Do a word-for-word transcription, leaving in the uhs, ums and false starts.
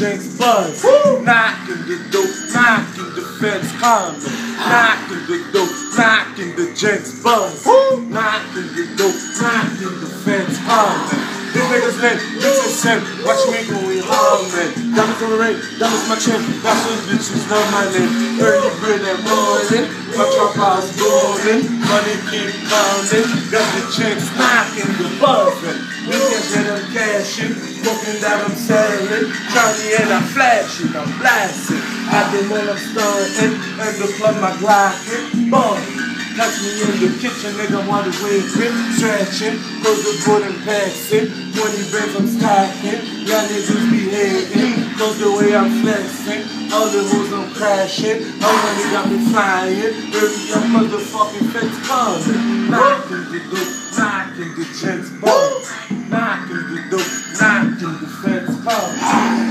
jinx buzz. Woo! Knocking the dope, knocking the fence coming. Knocking the dope, knocking the jinx buzz. Woo! Knocking the dope, knocking the fence coming. These niggas lit, bitch and sin. Watch me when we humming. Diamonds on the ring, diamonds my chin. That's those bitches know my name. Early bread and morning. My trap house booming. Money keep coming. Got the chicks knocking, the buzzing. Niggas that I'm cashing. Smoking that I'm selling. Charlie and I'm flashing, I'm blasting. I did when I'm stunting. And the club my glocking. Boom. Catch me in the kitchen, nigga, wanna wake it, stretching, close the board and pass it, twenty bands I'm stacking, y'all niggas be hating, cause the way I'm flexing, all the hoes I'm crashing, all money got me flying, every young motherfucking fence coming, knocking the dope, knocking the gents, boom, knocking the dope, knocking the fence coming.